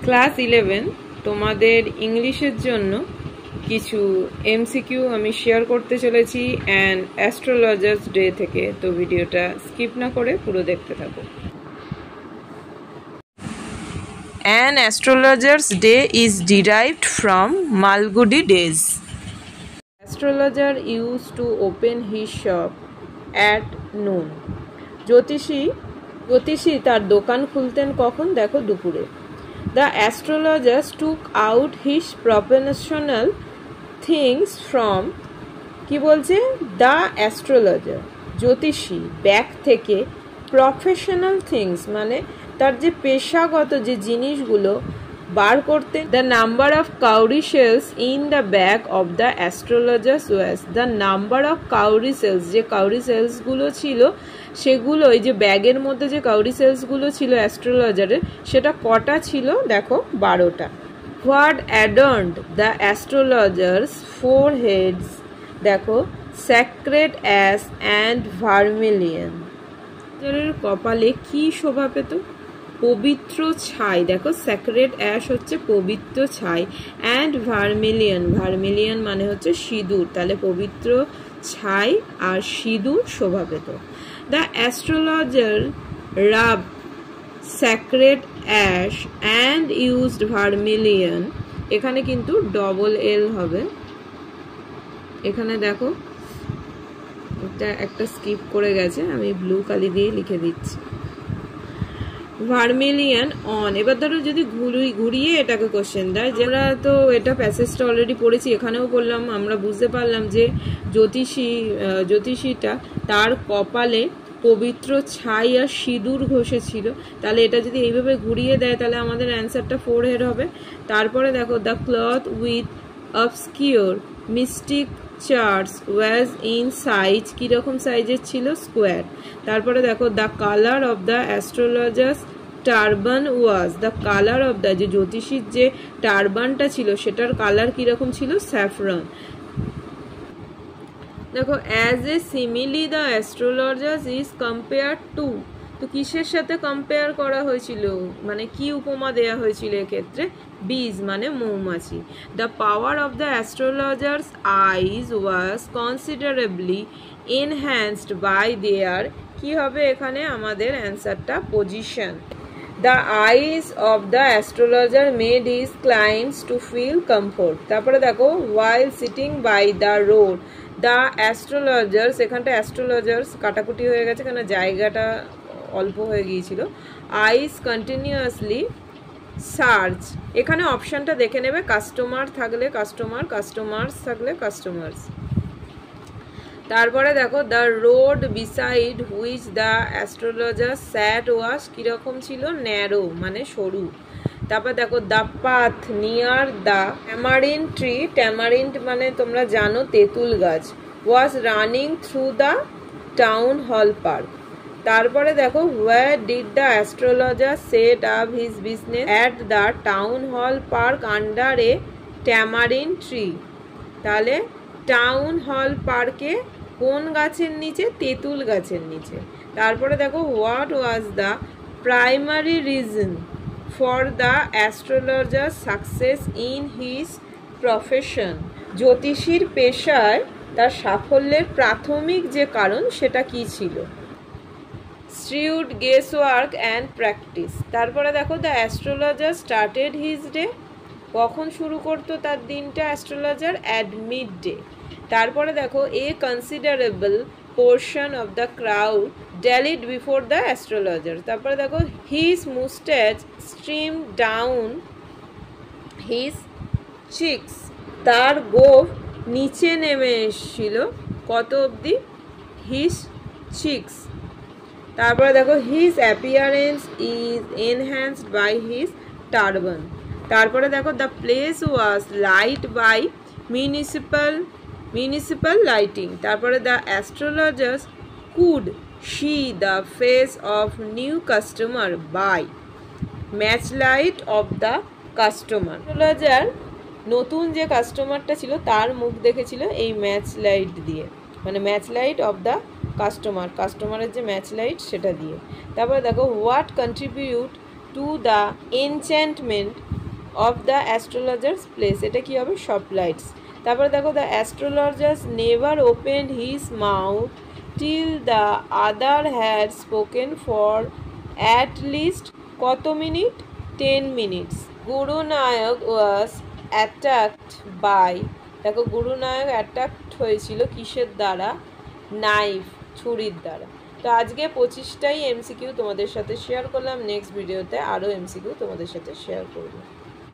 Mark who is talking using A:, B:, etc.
A: Class 11 তোমাদের ইংলিশের জন্য কিছু এমসিকিউ আমি শেয়ার করতে চলেছি অ্যান্ড অ্যাস্ট্রোলজার্স ডে থেকে। তো ভিডিওটা স্কিপ না করে পুরো দেখতে থাকো। An astrologer's day is derived from Malgudi days. Astrologer used to open his shop at noon. জ্যোতিষী তার দোকান খুলতেন কখন? দেখো, দুপুরে। The astrologer took out his professional things from, কি বলছে? দ্য অ্যাস্ট্রোলজার, জ্যোতিষী, ব্যাগ থেকে প্রফেশনাল থিংস মানে তার যে পেশাগত যে জিনিসগুলো বার করতেন। The number of cowrie shells in the bag of the astrologers was, the number of cowrie shells, যে কাউরি সেলসগুলো ছিল সেগুলো, এই যে ব্যাগের মধ্যে যে কাউরি সেলসগুলো ছিল অ্যাস্ট্রোলজারের, সেটা কটা ছিল? দেখো, 12টা। What adorned the astrologer's foreheads, দেখো, স্যাক্রেড অ্যাশ অ্যান্ড ভার্মিলিয়ন। কপালে কি শোভা পেত? পবিত্র ছাই। দেখো, স্যাক্রেড অ্যাশ হচ্ছে পবিত্র ছাই, অ্যান্ড ভার্মিলিয়ন, ভার্মিলিয়ন মানে হচ্ছে সিঁদুর, তাহলে পবিত্র ছাই আর সিঁদুর শোভা পেত। The astrologer rub sacred ash and used vermilion, এখানে কিন্তু ডবল এল হবে, এখানে দেখো এটা একটা স্কিপ করে গেছে, আমি ব্লু কালি দিয়ে লিখে দিচ্ছি। Vermilion on. এবার ধরো যদি ঘুরিয়ে এটাকে কোশ্চেন দেয়, যেটা তো এটা প্যাসেজটা অলরেডি পড়েছি, এখানেও বললাম, আমরা বুঝতে পারলাম যে জ্যোতিষীটা তার কপালে পবিত্র ছাই আর সিঁদুর ঘষেছিল, তাহলে এটা যদি এইভাবে ঘুরিয়ে দেয় তাহলে আমাদের অ্যান্সারটা 4 হেড হবে। তারপরে দেখো, the cloth with obscure mystic charts was in size, কীরকম সাইজের ছিল? স্কোয়ার। তারপরে দেখো, the colour of the astrologer's turban was, the colour of the, যে জ্যোতিষীর যে টারবানটা ছিল সেটার কালার কীরকম ছিল? স্যাফরন। দেখো, as a simile the astrologer's is compare to, তো কিসের সাথে কম্পেয়ার করা হয়েছিল, মানে কি উপমা দেয়া হয়েছিল এক্ষেত্রে? বীজ মানে মৌমাছি। The power of the astrologer's eyes was considerably enhanced by their, কি হবে এখানে আমাদের অ্যান্সারটা? Position. The eyes of the astrologer made his clients to feel comfort. তারপরে দেখো, while sitting by the road the astrologers, এখানটা অ্যাস্ট্রোলজার্স কাটাকুটি হয়ে গেছে কেন, জায়গাটা অল্প হয়ে গিয়েছিল। আইস কন্টিনিউয়াসলি সার্চ, এখানে অপশানটা দেখে নেবে, কাস্টমার থাকলে কাস্টমার, কাস্টমার্স থাকলে কাস্টমার্স। তারপরে দেখো, the road beside which the astrologer sat was, কীরকম ছিল? ন্যারো মানে সরু। তারপর দেখো, the path near the tamarind tree, tamarind মানে তোমরা জানো তেঁতুল গাছ, was running through the town hall park. তারপরে দেখো, where did the astrologer set up his business? At the town hall park under a tamarind tree, তাহলে town hall পার্কে কোন গাছের নিচে? তেঁতুল গাছের নিচে। তারপরে দেখো, what was the primary reason for the astrologer success in his profession, জ্যোতিষীর পেশায় তার সাফল্যের প্রাথমিক যে কারণ সেটা কি ছিল? Shrewd guess work and practice. তারপরে দেখো, the astrologer started his day, কখন শুরু করতো তার দিনটা অ্যাস্ট্রোলজার? At mid day. তারপরে দেখো, a considerable portion of the crowd dallied before the astrologer. তারপরে দেখো, his moustache streamed down his cheeks, তার গোফ নিচে নেমে এসেছিল কত অবধি? His cheeks. তারপরে দেখো, his appearance is enhanced by his turban. তারপরে দেখো, the place was light by municipal lighting. তারপরে the astrologers could see the face of new customer by match light of the customer. Astrologer নতুন যে কাস্টমারটা ছিল তার মুখ দেখেছিল এই ম্যাচ লাইট দিয়ে, মানে match light of the customer, কাস্টমারের যে ম্যাচ লাইট সেটা দিয়ে। তারপরে দেখো, what contribute to the enchantment of the astrologers place, এটা কি হবে সপ্লাইটস। তারপরে দেখো the astrologers never opened his mouth till the other had spoken for at least কত minute, 10 minutes. Gurunayak was attacked by, দেখো গুরুনায়ক অ্যাটাকড হয়েছিল কিসের দ্বারা, নাইফ, ছুরির দ্বারা। তো আজকে 25টাই এমসিকিউ তোমাদের সাথে শেয়ার করলাম, নেক্সট ভিডিওতে আরও এমসিকিউ তোমাদের সাথে শেয়ার করবো।